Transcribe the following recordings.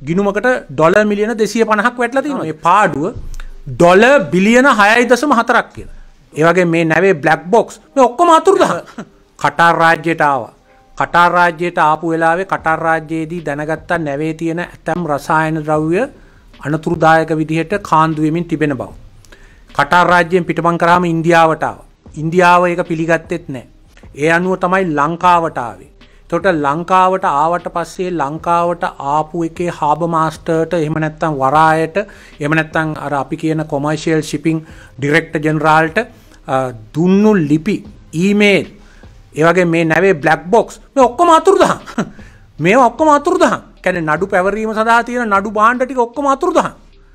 ගිණුමකට dollar මිලියන 250ක් වැටලා තියෙනවා. මේ පාඩුව ඩොලර් බිලියන 6.4ක් කියලා. ඒ වගේ මේ නැවේ බ්ලැක් බොක්ස් මේ ඔක්කොම අතුරුදහන්. කටාර් රාජ්‍යයට ආවා. කටාර් රාජ්‍යයට ආපු වෙලාවේ කටාර් රාජ්‍යයේදී දැනගත්තා නැවේ තියෙන ඇතම් රසායන ද්‍රව්‍ය අනතුරුදායක විදිහට කාන්දු වෙමින් තිබෙන බව. කටාර් රාජ්‍යයෙන් පිටපන් කරාම ඉන්දියාවට ආවා. ඉන්දියාව ඒක පිළිගත්තෙත් නැහැ. ඒ අනුව තමයි ලංකාවට ආවේ. එතකොට ලංකාවට ආවට පස්සේ ලංකාවට ආපු එකේ හාබර් මාස්ටර්ට එහෙම නැත්නම් වරායට එහෙම නැත්නම් අර අපි කියන කොමර්ෂියල් ෂිපින් ඩිරෙක්ටර් ජෙනරාල්ට දුන්නු ලිපි ඊමේල් ඒ වගේ මේ නැවේ බ්ලැක් බොක්ස් මේ ඔක්කොම අතුරුදහන්. මේවා ඔක්කොම අතුරුදහන්. කියන්නේ නඩු පැවරීම සඳහා තියෙන නඩු භාණ්ඩ ටික ඔක්කොම අතුරුදහන්.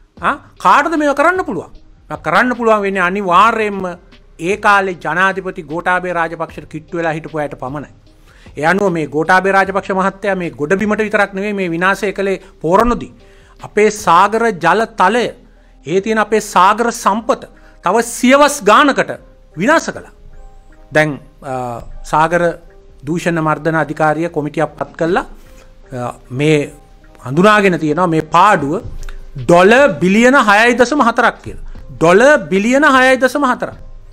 කාටද මේවා කරන්න පුළුවන්? කරන්න පුළුවන් වෙන්නේ අනිවාර්යයෙන්ම ඒ කාලේ ජනාධිපති ගෝඨාභය රාජපක්ෂට කිට්ටු වෙලා හිටපු අයට පමණයි. ඒ අනුව මේ ගෝඨාභය රාජපක්ෂ මහත්තයා මේ ගොඩබිමට විතරක් නෙවෙයි මේ විනාශය කළේ පෝරණොදී අපේ සාගර ජල තලය ඒ තියෙන අපේ සාගර සම්පත තව සියවස් ගානකට විනාශ කළා. දැන් සාගර දූෂණ මර්දන අධිකාරිය කොමිටියක් පත් කළා මේ හඳුනාගෙන තියෙනවා මේ පාඩුව ඩොලර් බිලියන 6.4ක් කියලා. ඩොලර් බිලියන 6.4ක්.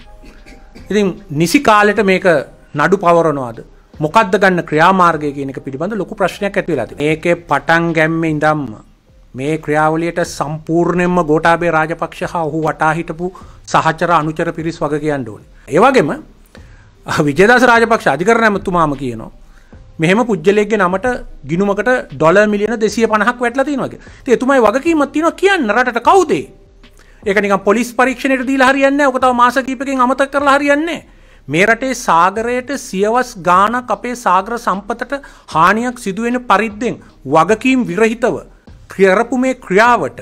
ඉතින් නිසි කාලෙට මේක නඩු පවරනවාද? මොකද්ද ගන්න ක්‍රියාමාර්ගය කියන එක පිළිබඳ ලොකු ප්‍රශ්නයක් ඇති වෙලා තියෙනවා. මේකේ පටන් ගැම්මේ ඉඳන්ම මේ ක්‍රියාවලියට සම්පූර්ණයෙන්ම ගෝඨාභය රාජපක්ෂ හා ඔහු වටා හිටපු සහචර අනුචර පිරිස් වග කියන්න ඕනේ. ඒ වගේම විජේදාස රාජපක්ෂ අධිකරණ ඇමතුමාම කියනවා මෙහෙම පුජ්‍යලයක්ගේ නමට ගිණුමකට ඩොලර් මිලියන 250ක් වැටලා තියෙනවා කියලා. ඉතින් එතුමයි වගකීමක් තියෙනවා කියන්න රටට කවුද? ඒක නිකන් පොලිස් පරීක්ෂණයට දීලා හරියන්නේ නැහැ. ඔක තව මාස කිහිපකින් අමතක කරලා හරියන්නේ නැහැ. මේ රටේ සාගරයට සියවස් ගානක් අපේ සාගර සම්පතට හානියක් සිදුවෙන පරිද්දෙන් වගකීම් විරහිතව කරපු මේ ක්‍රියාවට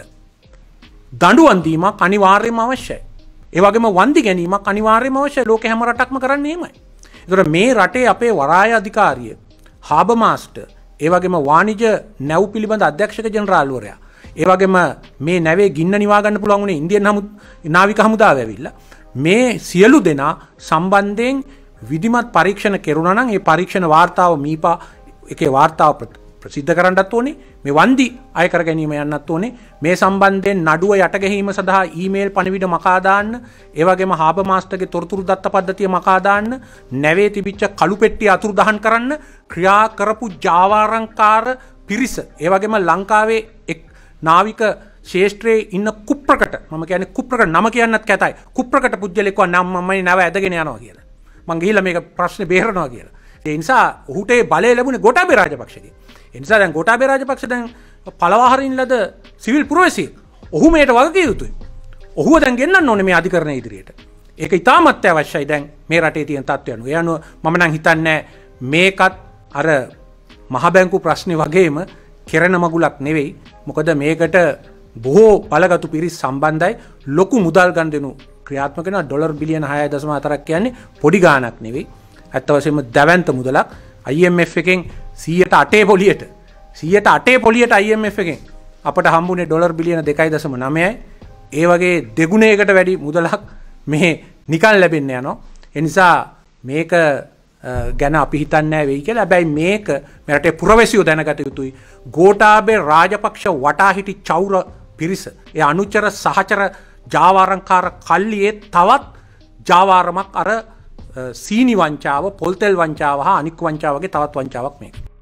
දඬුවම් දීමක් අනිවාර්යයෙන්ම අවශ්‍යයි. ඒ වගේම වන්දි ගැනීමක් අනිවාර්යයෙන්ම අවශ්‍යයි. ලෝකේ හැම රටක්ම කරන්නේ එහෙමයි. ඒතර මේ රටේ අපේ වරාය අධිකාරිය, හාබර් මාස්ටර්, ඒ වගේම වාණිජ නැව් පිළිබඳ අධ්‍යක්ෂක ජෙනරාල්වරයා, ඒ වගේම මේ නැවේ ගින්න නිවා ගන්න පුළුවන් උනේ ඉන්දියන් නාවික හමුදාව ඇවිල්ලා මේ සියලු දෙනා සම්බන්ධයෙන් විධිමත් පරීක්ෂණ කෙරුණා නම් ඒ පරීක්ෂණ වාර්තාව මීපා එකේ වාර්තාව ප්‍රසිද්ධ කරන්නත් ඕනේ. මේ වන්දි අය කර ගැනීම යන්නත් ඕනේ. මේ සම්බන්ධයෙන් නඩුව යට ගැනීම සඳහා ඊමේල් පණිවිඩ මකා දාන්න, ඒ වගේම හාබර් මාස්ටර්ගේ තොරතුරු දත්ත පද්ධතිය මකා දාන්න, නැවේ තිබිච්ච කළු පෙට්ටිය අතුරුදහන් කරන්න ක්‍රියා කරපු ජාවාරංකාර පිරිස, ඒ වගේම ලංකාවේ නාවික ශේෂ්ත්‍රයේ ඉන්න කුප්‍රකට, මම කියන්නේ කුප්‍රකට නම කියන්නත් කැතයි, කුප්‍රකට පුජ්‍යලෙක්ව නම් මම නැව ඇදගෙන යනවා කියලා. මං ගිහිල්ලා මේක ප්‍රශ්නේ බේරනවා කියලා. ඒ නිසා ඔහුට ඒ බලය ලැබුණේ ගෝඨාභය රාජපක්ෂගේ. ඒ නිසා දැන් ගෝඨාභය රාජපක්ෂ දැන් පළවා හරින්න ලද සිවිල් පුරවැසියෙක්. ඔහු මේට වගකිය යුතුයි. ඔහුව දැන් ගෙන්නන්න ඕනේ මේ අධිකරණය ඉදිරියට. ඒක ඉතාමත් අවශ්‍යයි දැන් මේ රටේ තියෙන තත්ත්වයන්. ඒ අනුව මම නම් හිතන්නේ මේකත් අර මහ බැංකු ප්‍රශ්නේ වගේම කෙරෙන මගුලක් නෙවෙයි. මොකද මේකට බොහෝ බලගතු පිරිස් සම්බන්ධයි. ලොකු මුදල් ගන්දෙනු ක්‍රියාත්මක වෙන ඩොලර් බිලියන 6.4ක් කියන්නේ පොඩි ගාණක් නෙවෙයි. ඇත්ත වශයෙන්ම දැවැන්ත මුදලක්. IMF එකෙන් 108 පොලියට IMF එකෙන් අපට හම්බුනේ ඩොලර් බිලියන 2.9යි. ඒ වගේ දෙගුණයකට වැඩි මුදලක් මේ නිකන් ලැබෙන්න යනවා. ඒ නිසා මේක ගැන අපි හිතන්නේ නැහැ වෙයි කියලා. හැබැයි මේක මේ රටේ පුරවැසියෝ දැනගත යුතුයි. ගෝඨාභය රාජපක්ෂ වටා හිටි චෞර පිරිස, ඒ අනුචර සහචර ජාවාරංකාර කල්ලියේ තවත් ජාවාරමක් අර සීනි වංචාව, පොල්තෙල් වංචාව හා අනික් වංචාව වගේ තවත් වංචාවක් මේක.